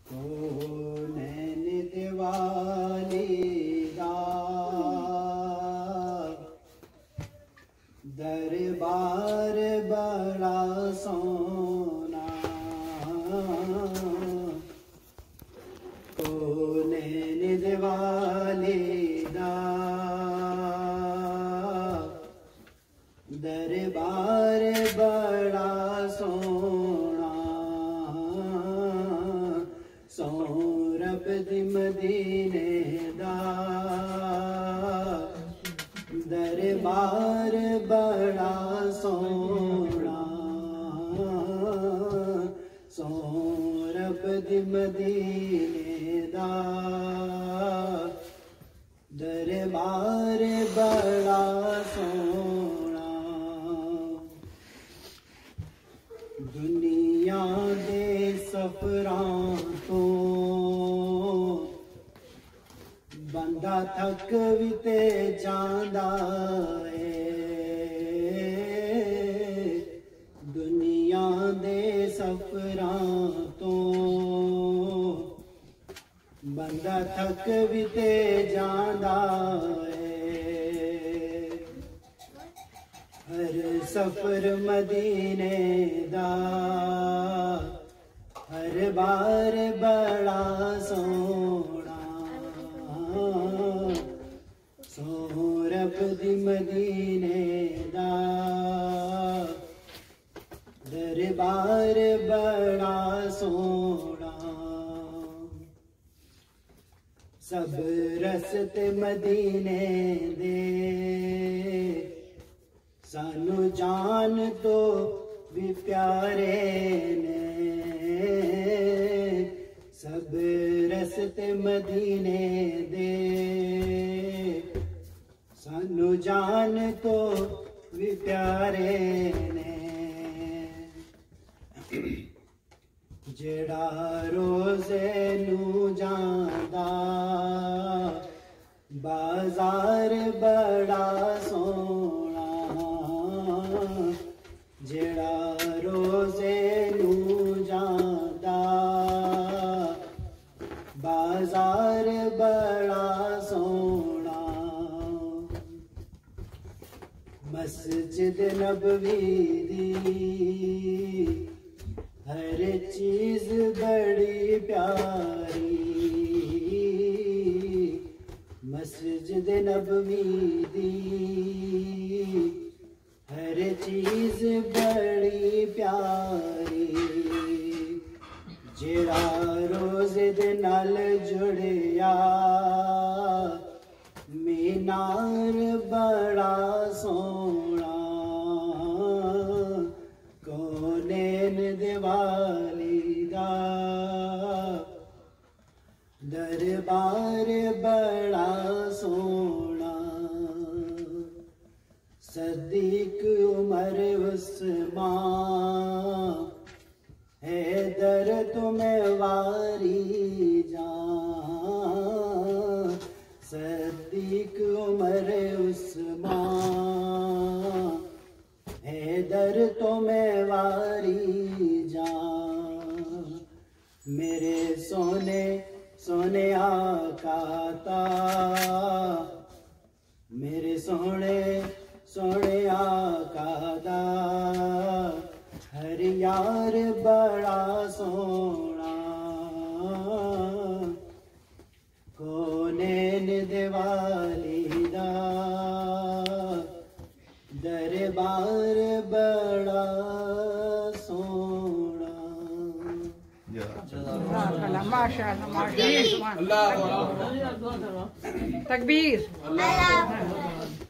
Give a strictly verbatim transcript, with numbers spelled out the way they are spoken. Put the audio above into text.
नैन दिवाली दा दरबार बड़ा सोना ओ नैन दिवाली दा दरबार बड़ा सोना सौरभ दी मदीने दा दरबार बड़ा सोना सौरभ दी मदीने दा दरबार बड़ा सोना दुनिया दे सफरां तो बंदा थक भी ते जांदा है दुनिया दे सफरां तो बंदा थक भी ते जांदा है हर सफर मदीने दा हर बार बड़ा सोना सौरभ दी मदीने दा दरबार बड़ा सोना सब रस्ते मदीने दे सानू जान तो भी प्यारे ने सब रस्ते मदीने दे सानू जान तो भी प्यारे ने जेड़ा रोज़े नू जांदा बाजार बड़ा सोना जेड़ा रोज़े नू जांदा बाजार बड़ा सोना मस्जिद नबवी दी हर चीज बड़ी प्यारी मस्जिद नबवी दी हर चीज बड़ी प्यारी जेड़ा रोज़े दे नाल जुड़िया मीनार बड़ा सोना नैन दिवाली दा दरबार बड़ा सोना सदीक उमर उस्मान हैदर तुम्हें वारी जान सदीक उमर उस्मान हैदर तुम्हें वारी जान मेरे सोने सोने आकाता मेरे सोने सोने आकादा हर यार बड़ा सोना नैन दिवाली दा दरबार बड़ा सोना माशाअल्लाह माशाअल्लाह तकबीर।